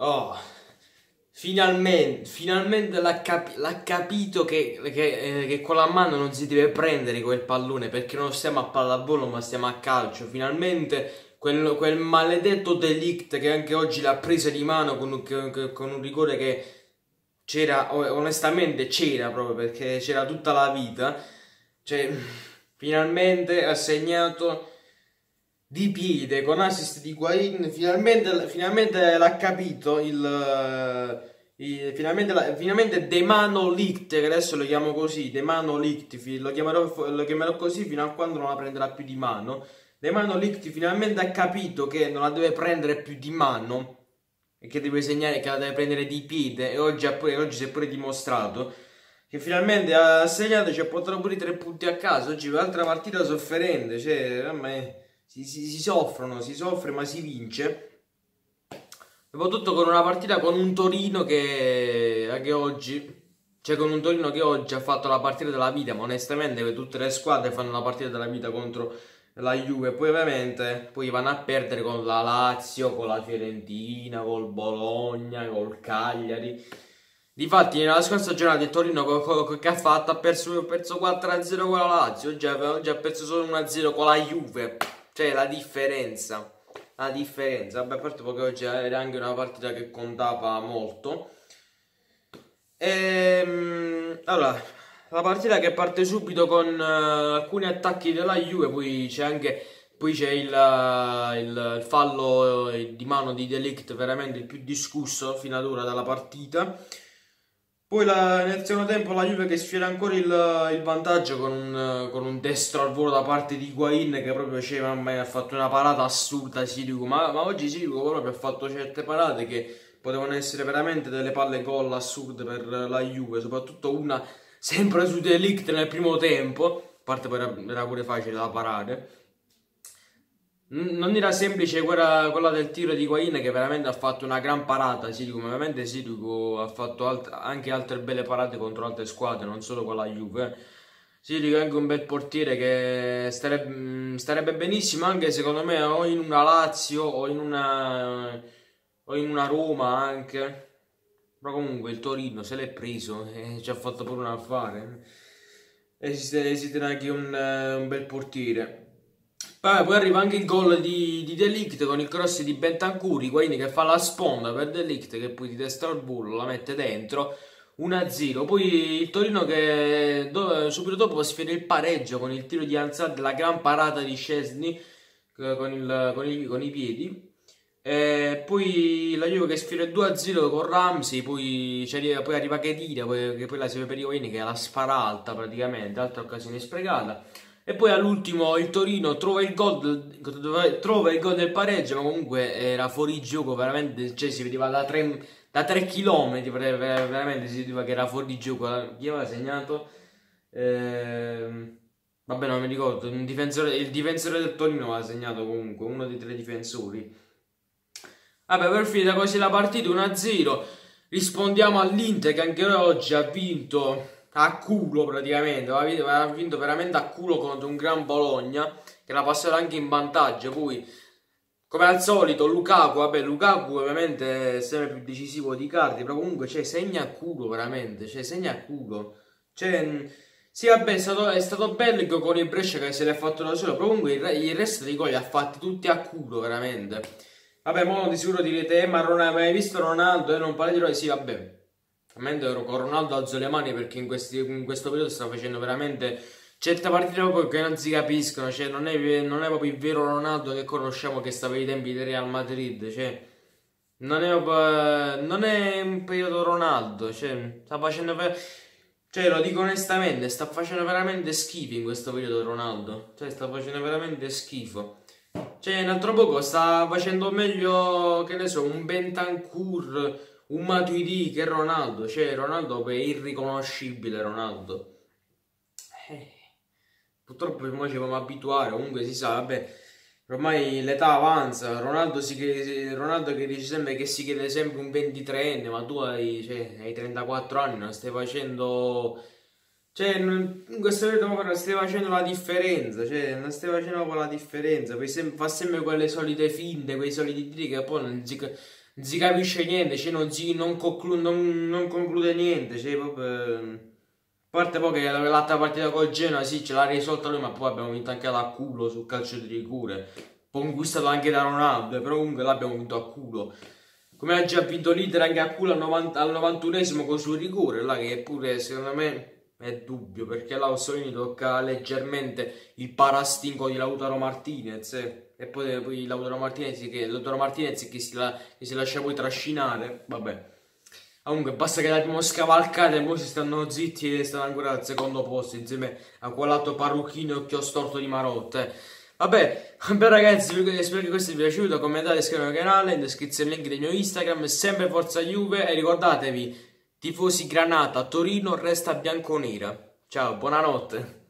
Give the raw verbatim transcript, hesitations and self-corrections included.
Oh, finalmente, finalmente l'ha capi capito che, che, eh, che con la mano non si deve prendere quel pallone, perché non stiamo a pallavolo ma stiamo a calcio. Finalmente quel, quel maledetto De Ligt che anche oggi l'ha presa di mano con, con, con un rigore che c'era, onestamente c'era proprio perché c'era tutta la vita. Cioè, finalmente ha segnato di piede con assist di Higuain. Finalmente, finalmente l'ha capito il, il finalmente, la, finalmente De Mano Ligt, che adesso lo chiamo così, De Mano Ligt, lo chiamerò, lo chiamerò così fino a quando non la prenderà più di mano. De Mano Ligt finalmente ha capito che non la deve prendere più di mano e che deve segnare, che la deve prendere di piede, e oggi, oggi si è pure dimostrato che finalmente ha segnato, ci ha portato pure i tre punti a casa. Oggi un'altra partita sofferente, cioè a me Si, si, si soffrono, si soffre ma si vince. Soprattutto con una partita con un Torino che anche oggi, cioè con un Torino che oggi ha fatto la partita della vita, ma onestamente tutte le squadre fanno la partita della vita contro la Juve. Poi ovviamente poi vanno a perdere con la Lazio, con la Fiorentina, col Bologna, col Cagliari. Difatti nella scorsa giornata il Torino che ha fatto ha perso, perso quattro a zero con la Lazio, oggi ha, oggi ha perso solo uno a zero con la Juve. Cioè la differenza, la differenza, vabbè, a parte perché oggi era anche una partita che contava molto. Ehm, allora, la partita che parte subito con uh, alcuni attacchi della Juve, poi c'è anche poi c'è il, uh, il, il fallo di mano di De Ligt, veramente il più discusso fino ad ora dalla partita. Poi la, nel secondo tempo la Juve che sfiora ancora il, il vantaggio con un, con un destro al volo da parte di Higuain, che proprio cioè, mamma, ha fatto una parata assurda Sirigu, ma, ma oggi Sirigu proprio ha fatto certe parate che potevano essere veramente delle palle gol assurde per la Juve, soprattutto una sempre su De Ligt nel primo tempo, a parte poi era, era pure facile da parare. Non era semplice quella, quella del tiro di Higuain, che veramente ha fatto una gran parata. Sirigu, ovviamente Sirigu ha fatto alt anche altre belle parate contro altre squadre, non solo con la Juve. Sirigu è anche un bel portiere che starebbe, starebbe benissimo anche secondo me o in una Lazio o in una, o in una Roma anche. Però comunque il Torino se l'è preso e ci ha fatto pure un affare. Esiste, esiste anche un, un bel portiere. Poi arriva anche il gol di, di De Ligt con il cross di Bentancur, Higuain che fa la sponda per De Ligt, che poi di destra al bullo la mette dentro, uno a zero. Poi il Torino che do, subito dopo sfiora il pareggio con il tiro di Ansad, la gran parata di Szczesny con, il, con, i, con i piedi. E poi la Juve che sfiora il due a zero con Ramsey, poi, poi arriva Khedira, poi, che poi la serve per Higuain che la spara alta praticamente, altra occasione sprecata. E poi all'ultimo il Torino trova il gol, trova il gol del pareggio, ma comunque era fuori gioco, veramente, cioè si vedeva da tre, da tre chilometri, veramente si vedeva che era fuori gioco. Chi aveva segnato? Eh, vabbè, non mi ricordo, un difensore, il difensore del Torino aveva segnato comunque, uno dei tre difensori. Vabbè, per finita così la partita uno a zero, rispondiamo all'Inter che anche oggi ha vinto a culo praticamente, ha vinto veramente a culo contro un gran Bologna che l'ha passato anche in vantaggio. Poi come al solito Lukaku, vabbè Lukaku ovviamente è sempre più decisivo di Icardi, però comunque cioè, segna a culo veramente, cioè segna a culo, cioè sì vabbè è stato, è stato bello con il Brescia che se l'è fatto da solo, però comunque il, il resto dei gol li ha fatti tutti a culo veramente. Vabbè, mo di sicuro direte, eh, ma Ronaldo, hai visto Ronaldo? E eh, non parli di Ronaldo? Sì, vabbè. Ovviamente ero con Ronaldo alzo le mani perché in, questi, in questo periodo sta facendo veramente certe partite proprio che non si capiscono. Cioè, non è, non è proprio il vero Ronaldo che conosciamo che stava ai tempi di Real Madrid. Cioè, non è, proprio, non è un periodo Ronaldo. Cioè, sta facendo... Cioè, lo dico onestamente, sta facendo veramente schifo in questo periodo Ronaldo. Cioè, sta facendo veramente schifo. Cioè, un altro poco sta facendo meglio, che ne so, un Bentancur, un Matuidi che Ronaldo. Cioè, Ronaldo è irriconoscibile, Ronaldo. Eh, purtroppo ormai ci dobbiamo abituare, comunque si sa, vabbè, ormai l'età avanza. Ronaldo, si chiede, Ronaldo che dice sempre che si chiede sempre un ventitreenne, ma tu hai, cioè, hai trentaquattro anni, non stai facendo... Cioè, in questo periodo non stai facendo la differenza, cioè, non stai facendo proprio la differenza, poi sem fa sempre quelle solite finte, quei soliti tiri che poi non si, non si capisce niente, cioè non, si, non, conclu non, non conclude niente, cioè proprio... A parte poi che l'altra partita col Genoa sì ce l'ha risolta lui, ma poi abbiamo vinto anche da culo sul calcio di rigore, poi conquistato anche da Ronaldo, però comunque l'abbiamo vinto a culo. Come ha già vinto l'Inter anche a culo al, novanta, al novantunesimo con sul rigore, là che pure secondo me è dubbio, perché là Orsolini tocca leggermente il parastinco di Lautaro Martinez, eh. E poi, poi Lautaro Martinez che, Lautaro Martinez che si, la, che si lascia poi trascinare, vabbè. Comunque basta che l'abbiamo scavalcata e poi si stanno zitti e stanno ancora al secondo posto insieme a quell'altro parrucchino e occhio storto di Marotta. Eh. Vabbè, vabbè ragazzi, spero che questo vi sia piaciuto, commentate, iscrivetevi al canale, in descrizione il link del mio Instagram, sempre Forza Juve e ricordatevi, tifosi Granata, Torino resta bianconera. Ciao, buonanotte.